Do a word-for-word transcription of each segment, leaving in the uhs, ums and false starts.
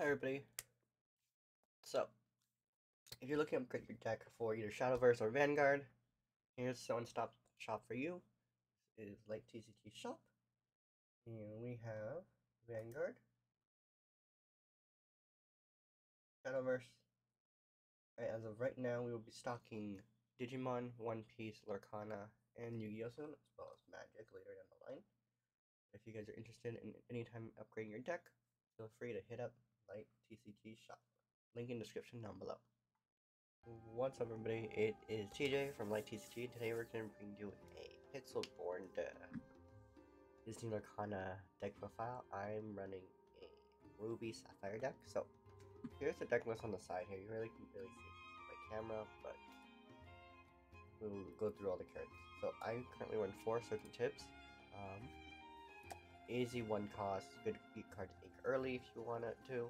everybody. So, if you're looking to upgrade your deck for either Shadowverse or Vanguard, here's the one-stop shop for you. This is Light T C G Shop. Here we have Vanguard, Shadowverse. Right, as of right now, we will be stocking Digimon, One Piece, Lorcana, and Yu-Gi-Oh! Soon, as well as Magic later down the line. If you guys are interested in anytime upgrading your deck, feel free to hit up Light T C G Shop. Link in description down below. What's up, everybody? It is T J from Light T C G. Today we're going to bring you a pixel-born uh, Disney Lorcana deck profile. I'm running a Ruby Sapphire deck. So here's the deck list on the side here. You really can't really see my camera, but we'll go through all the cards. So I currently run four certain tips. Um, easy one cost, good beat card to ink early if you want it to.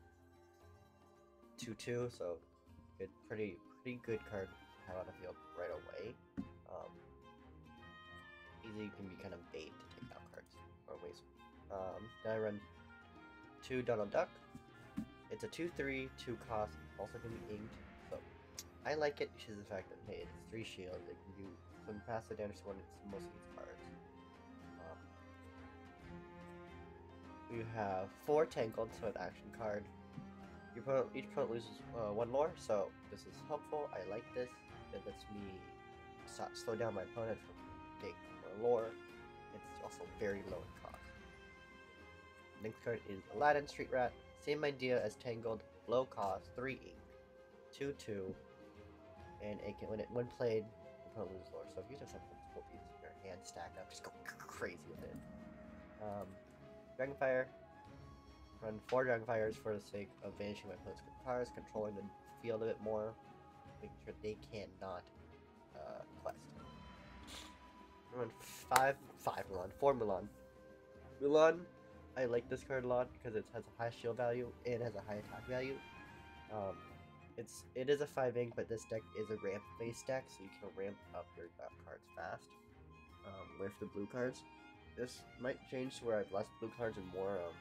two two, so good, pretty pretty good card to have on the field right away. Um, easy can be kind of bait to take out cards or ways. Um, then I run two Donald Duck. It's a two three, two cost, also can be inked. So I like it because of the fact that hey, it's three shield. It can do some passive damage to one of most of these cards. Um, you have four Tangled, so an action card. Your opponent, each opponent loses uh, one lore, so this is helpful. I like this. It lets me stop, slow down my opponent from taking more lore. It's also very low in cost. Next card is Aladdin Street Rat. Same idea as Tangled, low cost, three ink, two two, and it can, when it when played, the opponent loses lore. So if you just have multiple pieces in your hand stacked up, just go crazy with it. Um, Dragonfire. Run four Dragonfires for the sake of banishing my opponent's cards, controlling the field a bit more, making sure they cannot uh, quest. Run five, five Mulan, four Mulan. Mulan, I like this card a lot because it has a high shield value and has a high attack value. Um, it's it is a five ink, but this deck is a ramp based deck, so you can ramp up your uh, cards fast um, with the blue cards. This might change to where I have less blue cards and more. Um,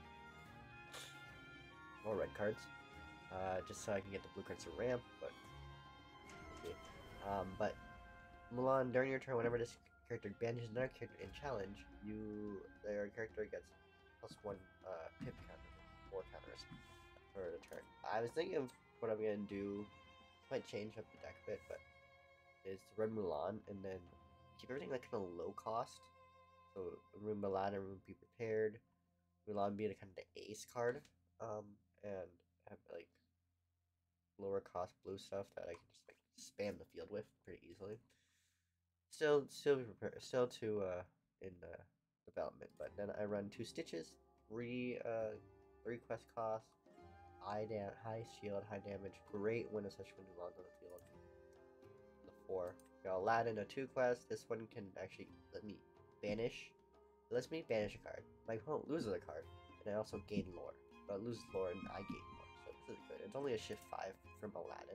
More red cards, uh, just so I can get the blue cards to ramp, but okay. Um, but Mulan, during your turn, whenever this character banishes another character in challenge, you their character gets plus one uh, pip counter, four counters for the turn. I was thinking of what I'm gonna do. Might change up the deck a bit, but is to run Mulan and then keep everything like kind of low cost. So run Mulan and Be Prepared. Mulan being a kind of the ace card. Um, and have like lower cost blue stuff that I can just like spam the field with pretty easily. Still, still be prepared, still to uh in uh, development. But then I run two Stitches, three uh three quest cost, high da high shield, high damage. Great when especially when Mulan's on the field. The four. Got Aladdin, a two quest. This one can actually let me banish. It lets me banish a card. My opponent loses a card, and I also gain lore. But loses lore and I gain more, so this is good. It's only a shift five from Aladdin.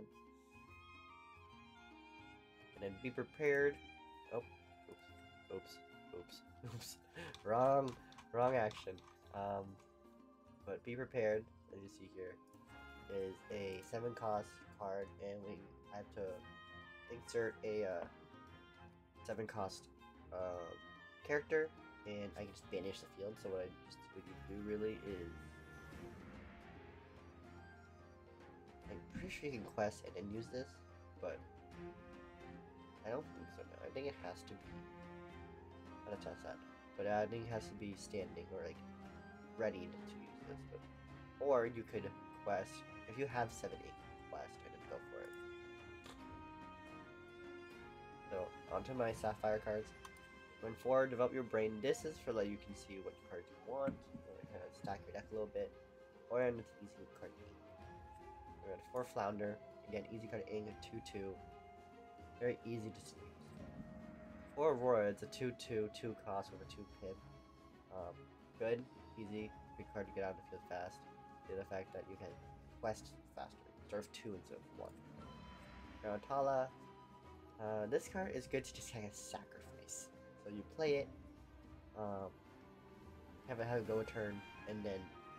And then Be Prepared. Oh, oops, oops, oops, oops. wrong, wrong action. Um, but Be Prepared, as you see here, is a seven cost card, and we have to insert a uh, seven cost uh, character, and I can just banish the field. So what I just what you do really is. I'm pretty sure you can quest and then use this, but I don't think so now. I think it has to be. I'm gonna test that. But I think it has to be standing or like ready to use this. But, or you could quest if you have seven eight quest and then go for it. So onto my Sapphire cards. When four, develop your brain. This is for like you can see what cards you want. Or kind of stack your deck a little bit. Or and it's easy card game. We got four Flounder. Again, easy card ing, two two. Very easy to use. For Aurora, it's a two two, two cost with a two pip. Um, good, easy, good card to get out of the field fast. Due to the fact that you can quest faster. Instead of two instead of one. Garantala. Uh, this card is good to just kind of sacrifice. So you play it, um, have it have it go a turn, and then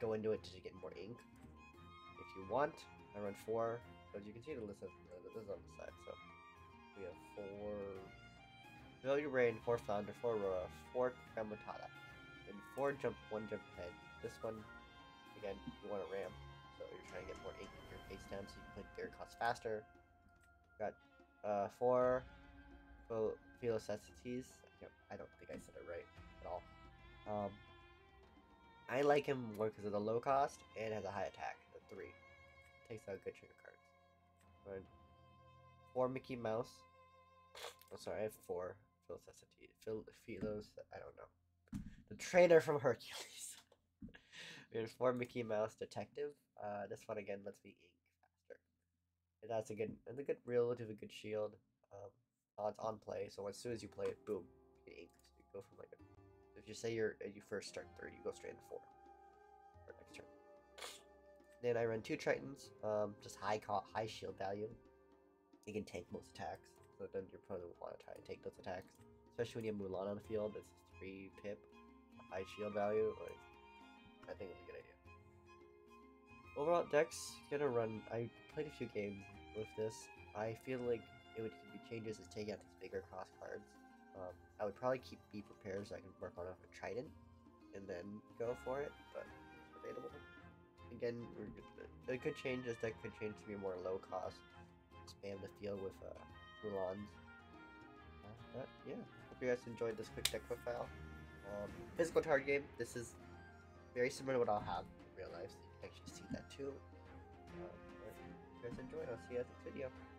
go into it to get more ink. If you want, I run four. So as you can see, the list of uh, this is on the side. So we have four Failure Rain, four Flounder, four Aurora, four Tramontata, and four Jump, one Jump Ahead. This one, again, you want to ramp, so you're trying to get more ink in your pace down, so you can play their cost faster. Got uh, four Philocecities. I don't think I said it right at all. Um, I like him more because of the low cost and has a high attack. The three takes out good trigger cards. Right. Four Mickey Mouse. Oh, sorry, I have four Philocecities. Phil, Philos. I don't know. The trainer from Hercules. We have four Mickey Mouse Detective. Uh, this one again lets me ink faster. And that's a good, it's a good, relatively good shield. Um, oh, it's on play, so as soon as you play it, boom, you get ink. So you go from like a, if you say you're you first start third, you go straight into four for next turn. Then I run two Tritons, um, just high co high shield value. You can tank most attacks, so then your opponent will want to try and take those attacks. Especially when you have Mulan on the field, it's three pip, high shield value. Like, I think it's a good idea. Overall, Dex gonna run. I played a few games with this. I feel like it would be changes is taking out these bigger cost cards. Um, I would probably keep Be Prepared so I can work on a Trident and then go for it, but it's available. Again, it could change. This deck could change to be more low cost. Spam the field with uh, Mulans. Uh, but yeah, hope you guys enjoyed this quick deck profile. Um, physical card game. This is very similar to what I'll have in real life, so you can actually see that too. Um, but if you guys enjoyed, I'll see you at the next video.